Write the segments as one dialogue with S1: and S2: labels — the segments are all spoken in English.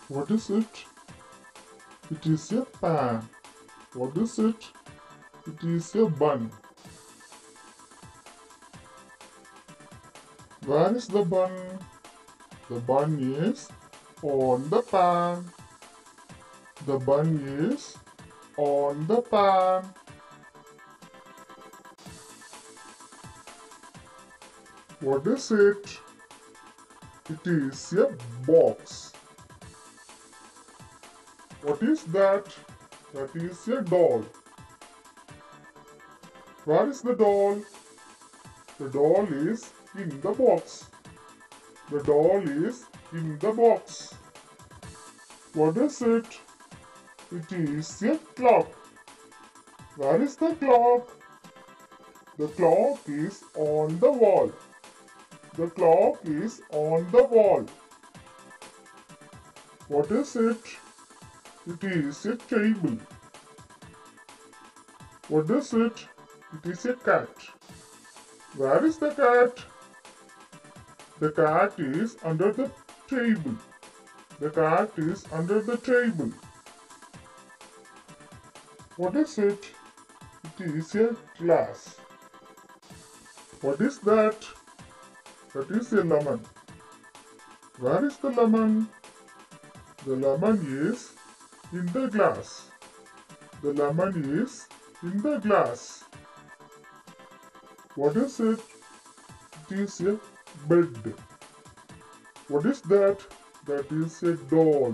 S1: What is it? It is a pan. What is it? It is a bun. Where is the bun? The bun is on the pan. The bun is on the pan. What is it? It is a box. What is that? That is a doll. Where is the doll? The doll is in the box. The doll is in the box. What is it? It is a clock. Where is the clock? The clock is on the wall. The clock is on the wall. What is it? It is a table. What is it? It is a cat. Where is the cat? The cat is under the table. The cat is under the table. What is it? It is a glass. What is that? That is a lemon. Where is the lemon? The lemon is in the glass. The lemon is in the glass. What is it? It is a bed. What is that? That is a doll.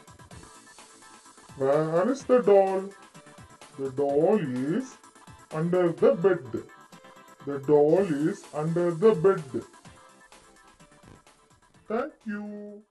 S1: Where is the doll? The doll is under the bed. The doll is under the bed. Thank you.